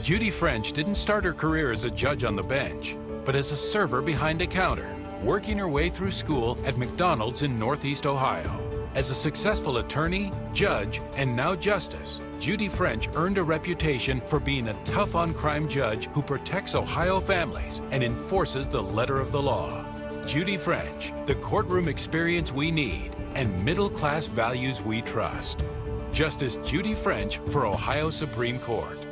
Judi French didn't start her career as a judge on the bench, but as a server behind a counter, working her way through school at McDonald's in Northeast Ohio. As a successful attorney, judge, and now justice, Judi French earned a reputation for being a tough-on-crime judge who protects Ohio families and enforces the letter of the law. Judi French, the courtroom experience we need and middle-class values we trust. Justice Judi French for Ohio Supreme Court.